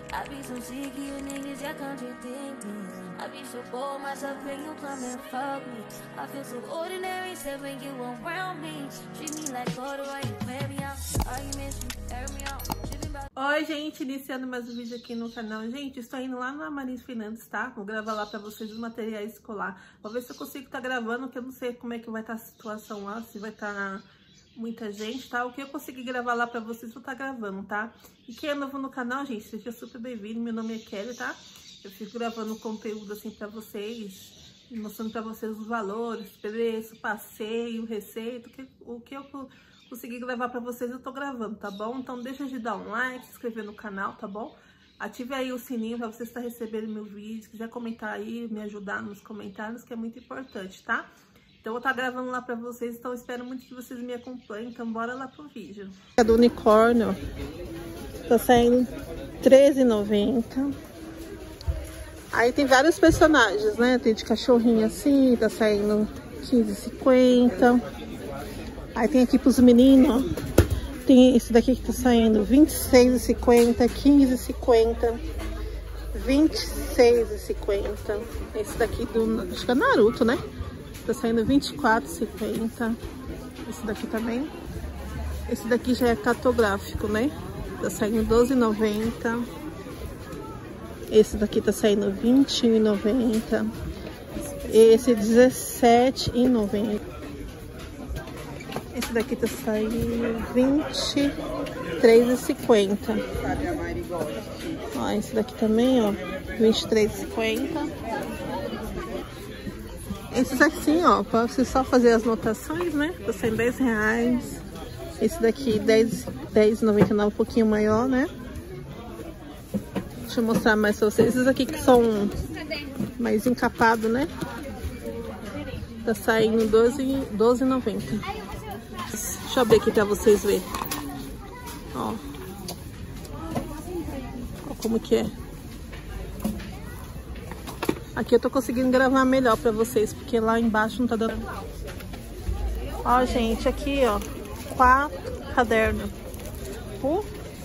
I be so sick of you niggas, y'all contradicting. I be so bold myself when you come and fuck me. I feel so ordinary, except when you around me. Treat me like corduroy, wear me out. Arguments, you air me out. Oi, gente, iniciando mais um vídeo aqui no canal. Gente, estou indo lá na Marins Finanças, tá? Vou gravar lá pra vocês os materiais escolar. Vou ver se eu consigo estar gravando, que eu não sei como é que vai estar a situação lá, se vai estar muita gente, tá? O que eu conseguir gravar lá pra vocês, vou estar gravando, tá? E quem é novo no canal, gente, seja super bem-vindo. Meu nome é Kelly, tá? Eu fico gravando conteúdo assim pra vocês, mostrando pra vocês os valores, preço, passeio, receita, o que eu conseguir gravar pra vocês, eu tô gravando, tá bom? Então deixa de dar um like, se inscrever no canal, tá bom? Ative aí o sininho pra você estar recebendo meu vídeo. Se quiser comentar aí, me ajudar nos comentários, que é muito importante, tá? Então eu vou estar gravando lá pra vocês, então eu espero muito que vocês me acompanhem. Então bora lá pro vídeo. A do unicórnio tá saindo R$13,90. Aí tem vários personagens, né? Tem de cachorrinho assim, tá saindo R$15,50. Aí tem aqui pros meninos, ó. Tem esse daqui que tá saindo R$26,50, R$15,50, R$26,50. Esse daqui do, acho que é Naruto, né? Tá saindo R$24,50. Esse daqui também. Esse daqui já é cartográfico, né? Tá saindo R$12,90. Esse daqui tá saindo R$21,90. Esse R$17,90. Esse daqui tá saindo R$23,50. Ó, esse daqui também, ó, R$23,50. Esses assim, ó, pra você só fazer as notações, né? Tá saindo R$10. Esse daqui R$10,99, um pouquinho maior, né? Deixa eu mostrar mais pra vocês. Esses aqui que são mais encapados, né? Tá saindo R$12,90. Deixa eu abrir aqui pra vocês verem. Ó. Ó como que é. Aqui eu tô conseguindo gravar melhor pra vocês, porque lá embaixo não tá dando. Ó, gente, aqui, ó. 4 cadernos por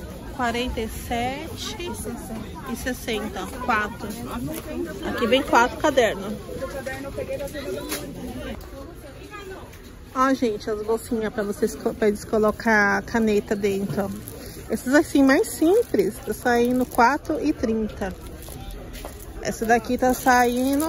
R$47,60. 4. Aqui vem 4 cadernos. Ó, gente, as bolsinhas pra eles colocar a caneta dentro, ó. Esses assim mais simples, tá saindo R$4,30. Essa daqui tá saindo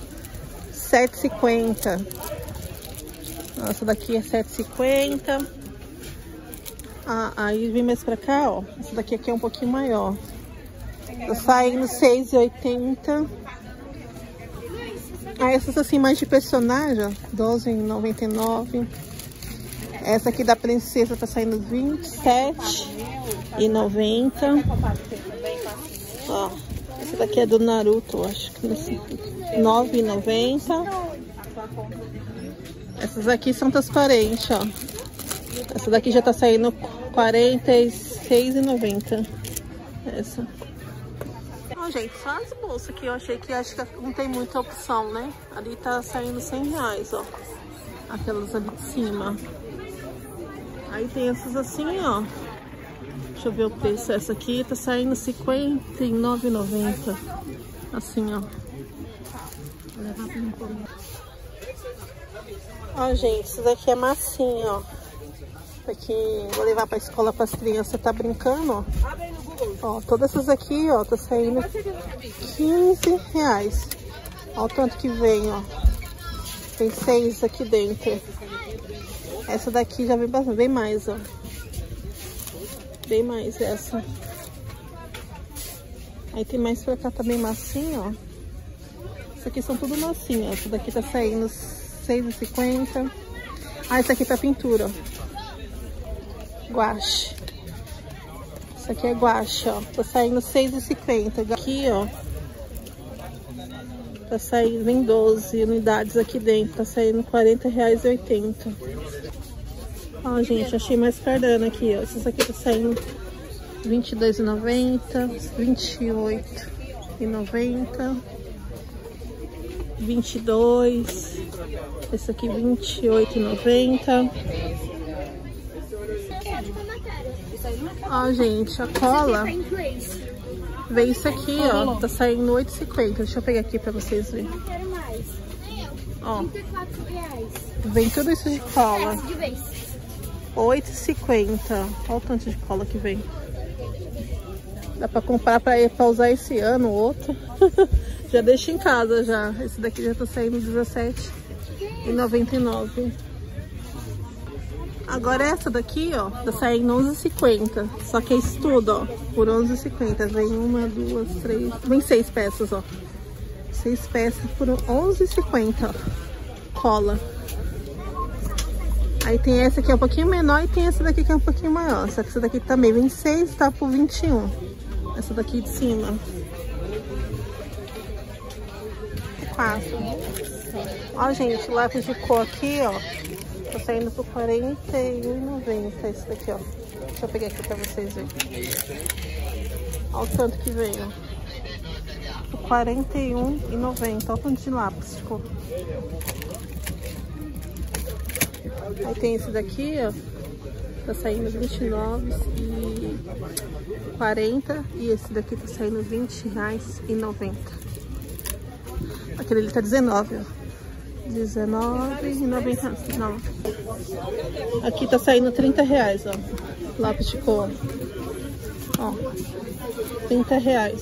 R$7,50. Essa daqui é R$7,50. Ah, aí vem mais pra cá, ó. Essa daqui aqui é um pouquinho maior. Tá saindo R$6,80. Ah, essas assim mais de personagem, ó, R$12,99. Essa aqui da princesa tá saindo R$27,90. Ó, essa daqui é do Naruto, acho que R$9,90. Essas aqui são transparentes, ó. Essa daqui já tá saindo R$46,90. Essa. Ó, gente, só as bolsas aqui, eu acho que não tem muita opção, né? Ali tá saindo R$100, ó. Aquelas ali de cima. Aí tem essas assim, ó. Deixa eu ver o preço. Essa aqui tá saindo R$59,90. Assim, ó. Vou levar pra mim comer. Ó, gente, isso daqui é massinha, ó. Aqui, vou levar pra escola para as crianças tá brincando, ó. Ó, todas essas aqui, ó, tá saindo R$15. Ó o tanto que vem, ó. Tem 6 aqui dentro. Essa daqui já vem bastante, bem mais, ó. Bem mais essa. Aí tem mais pra cá também massinha, ó. Isso aqui são tudo massinha. Essa daqui tá saindo R$6,50. Ah, essa aqui tá pintura, ó. Guache. Isso aqui é guache, ó. Tá saindo R$6,50. Aqui, ó. Tá saindo, vem 12 unidades aqui dentro. Tá saindo R$40,80. Ó, gente, achei mais cardano aqui, ó. Esses aqui tá saindo R$22,90, R$28,90, R$22. Esse aqui R$28,90. Ó, gente, a cola Vem isso aqui, ó. Tá saindo R$8,50. Deixa eu pegar aqui pra vocês verem. Não quero mais. Ó. R$34. Vem tudo isso de cola. De vez. R$8,50. Olha o tanto de cola que vem. Dá pra comprar pra usar esse ano, o outro. Já deixa em casa já. Esse daqui já tá saindo R$17,99. Agora essa daqui, ó, tá saindo R$11,50. Só que é isso tudo, ó, por R$11,50. Vem uma, duas, três... Vem 6 peças, ó. 6 peças por R$11,50, ó. Cola. Aí tem essa aqui é um pouquinho menor e tem essa daqui que é um pouquinho maior. Só que essa daqui também vem 6, tá por R$21. Essa daqui de cima. 4. Ó, gente, lápis de cor aqui, ó. Tá saindo por R$41,90 esse daqui, ó. Deixa eu pegar aqui pra vocês verem. Olha o tanto que veio. Por R$41,90. Olha o tanto de lápis de cor. Aí tem esse daqui, ó. Tá saindo R$29,40. E esse daqui tá saindo R$20,90. Aquele ali tá R$19, ó. R$19,90. Não. Aqui tá saindo R$30, ó. Lápis de cor. Ó. R$30.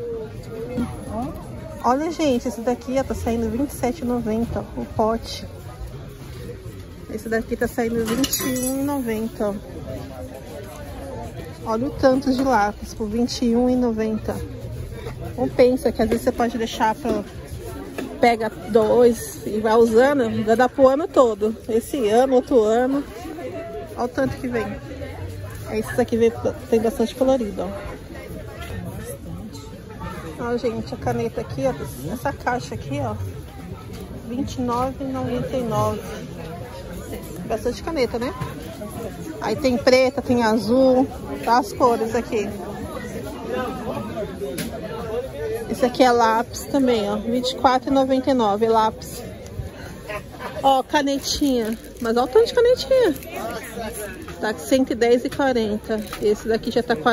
Olha, gente, esse daqui, ó, tá saindo R$27,90, ó, o pote. Esse daqui tá saindo R$21,90, ó. Olha o tanto de lápis por R$21,90. Compensa, que às vezes você pode deixar pra... Pega 2 e vai usando, já dá pro ano todo. Esse ano, outro ano. Olha o tanto que vem. Esses aqui tem bastante colorido, ó. Ó, gente, a caneta aqui, ó. Essa caixa aqui, ó. R$29,99. Bastante caneta, né? Aí tem preta, tem azul. Tá as cores aqui. Esse aqui é lápis também, ó. R$24,99 lápis. Ó, canetinha. Mas olha o tanto de canetinha. Tá R$110,40. Esse daqui já tá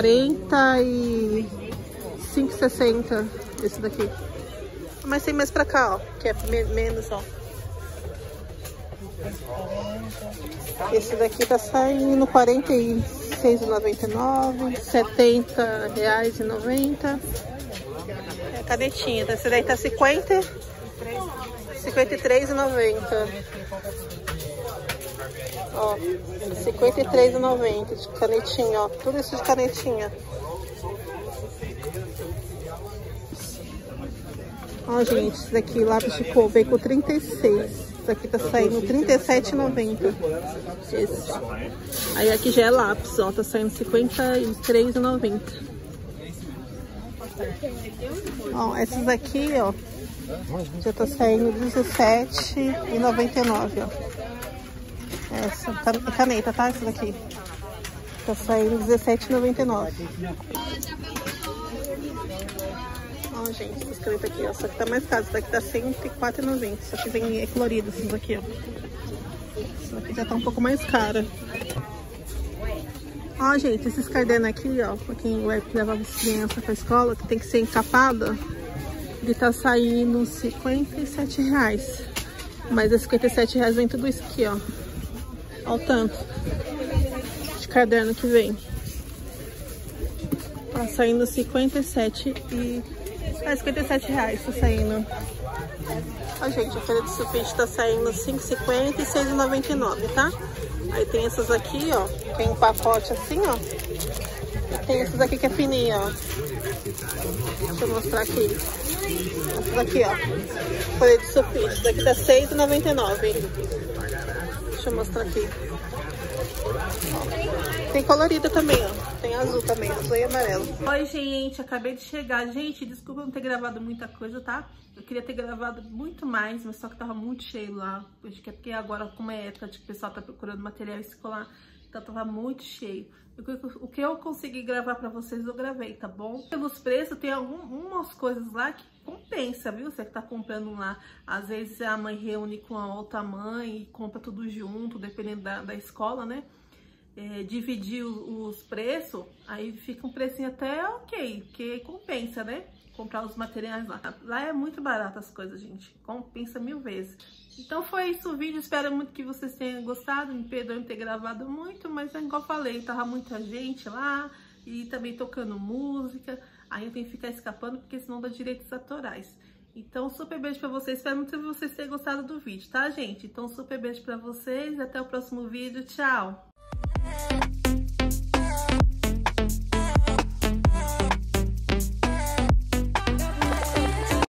R$45,60. Esse daqui. Mas tem mais pra cá, ó. Que é menos, ó. Esse daqui tá saindo R$46,99. R$70,90. É canetinha. Esse daí tá R$53,90. Ó, R$53,90 de canetinha, ó. Tudo isso de canetinha. Ó, gente, esse daqui, lápis de cor, veio com 36. Esse aqui tá saindo R$37,90. Esse. Aí aqui já é lápis, ó. Tá saindo R$53,90. Ó, essas aqui, ó, já tá saindo R$17,99, ó. Essa caneta, tá? Essa daqui tá saindo R$17,99. Ó, gente, essas canetas aqui, ó. Só que tá mais caro. Essa daqui tá R$104,90. Só que vem colorido essas daqui, ó. Essa daqui já tá um pouco mais cara. Ó, gente, esses cadernos aqui, ó, pra quem vai levar as crianças pra escola, que tem que ser encapada, ele tá saindo R$57. Mas esses R$57 vem tudo isso aqui, ó. Olha o tanto de caderno que vem. Tá saindo R$57 tá saindo. Ó, gente, a feira de sulfite tá saindo R$5,50 e R$6,99, tá? Aí tem essas aqui, ó, tem um pacote assim, ó. E tem essas aqui que é fininha, ó. Deixa eu mostrar aqui. Essas aqui, ó. Folha de sulfite. Essa daqui tá R$6,99. Deixa eu mostrar aqui. Ó. Tem colorida também, ó. Tem azul também, azul e amarelo. Oi, gente, acabei de chegar. Gente, desculpa não ter gravado muita coisa, tá? Eu queria ter gravado muito mais, mas só que tava muito cheio lá. Acho que é porque agora, como é época de que o pessoal tá procurando material escolar, então tava muito cheio. O que eu consegui gravar pra vocês, eu gravei, tá bom? Pelos preços, tem algumas coisas lá que compensa, viu? Você que tá comprando lá, às vezes a mãe reúne com a outra mãe e compra tudo junto, dependendo da escola, né? dividir os preços, aí fica um precinho até ok, que compensa, né? Comprar os materiais lá. Lá é muito barato as coisas, gente. Compensa 1000 vezes. Então foi isso o vídeo. Espero muito que vocês tenham gostado. Me perdoem ter gravado muito, mas igual eu falei, tava muita gente lá e também tocando música. Aí eu tenho que ficar escapando porque senão dá direitos autorais. Então, super beijo pra vocês. Espero muito que vocês tenham gostado do vídeo, tá, gente? Então, super beijo pra vocês. Até o próximo vídeo. Tchau!